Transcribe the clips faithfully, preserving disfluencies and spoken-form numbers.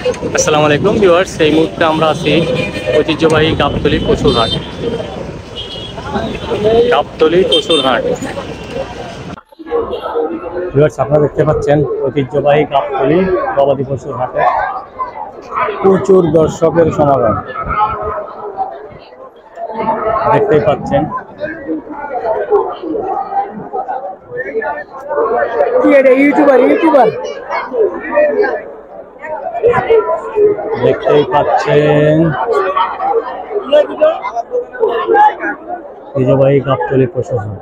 আসসালামু আলাইকুম ভিউয়ার্স, এই মুহূর্তে আমরা আছি ঐতিহ্যবাহী গাবতলী কচুর হাট। গাবতলী কচুর হাট ভিউয়ার্স, আপনারা দেখতে পাচ্ছেন ঐতিহ্যবাহী গাবতলী গবাদি পশুর হাটে প্রচুর দর্শকের সমাগম দেখতেই পাচ্ছেন। ইউটিউবার ইউটিউবার দেখতেই পাচ্ছেন ঐতিহ্যবাহী গাবতলী পশুর হাট।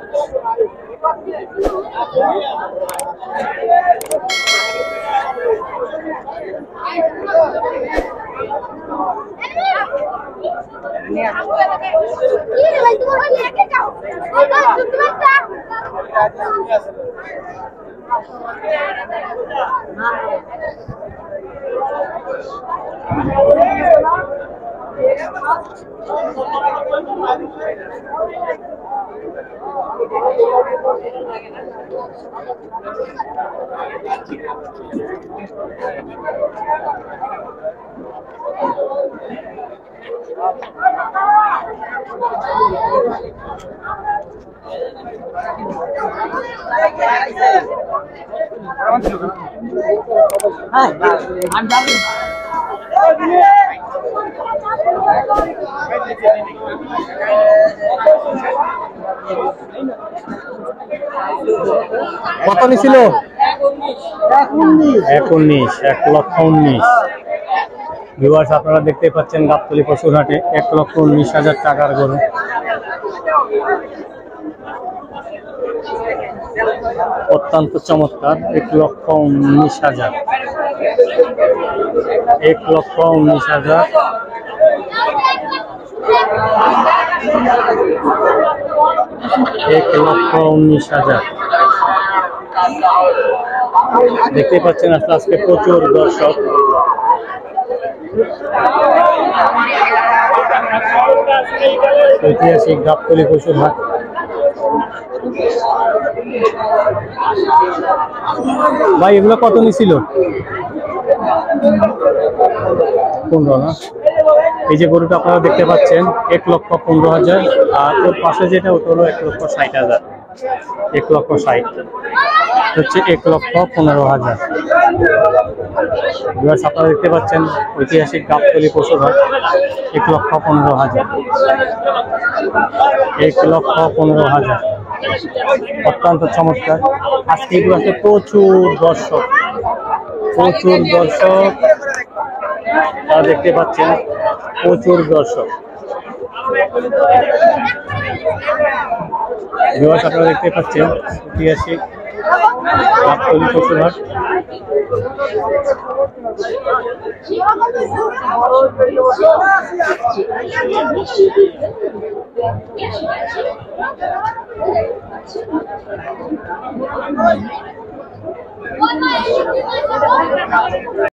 কত নিছিল? এক উনিশ, এক লক্ষ উনিশ। ভিউয়ার্স, আপনারা দেখতে পাচ্ছেন গাবতলী পশুর হাটে এক লক্ষ উনিশ হাজার টাকার গরু। অত্যন্ত চমৎকার, এক লক্ষ উনিশ হাজার এক লক্ষ উনিশ হাজার এক লক্ষ উনিশ হাজার দেখতে পাচ্ছেন। আসলে আজকে প্রচুর দর্শক। ঐতিহাসিক গাবতলী পশুর হাট। ভাই, এগুলো কত নিছিল? পনেরো না? এই যে গরুটা আপনারা দেখতে পাচ্ছেন এক লক্ষ পনেরো হাজার, আর ওর পাশে যেটা ওটা হলো এক লক্ষ ষাট হাজার। এক লক্ষ ষাট হচ্ছে এক লক্ষ পনেরো হাজার। আপনারা দেখতে পাচ্ছেন ঐতিহাসিক গাবতলী পশুর হাট এক লক্ষ পনেরো হাজার এক লক্ষ পনেরো হাজার অত্যন্ত চমৎকার। আজকে এগুলো আছে প্রচুর দর্শক, প্রচুর দর্শক আপনারা দেখতে পাচ্ছেন, প্রচুর দর্শক। আপনারা দেখতে পাচ্ছেন ঐতিহাসিক গাবতলী পশুর হাট।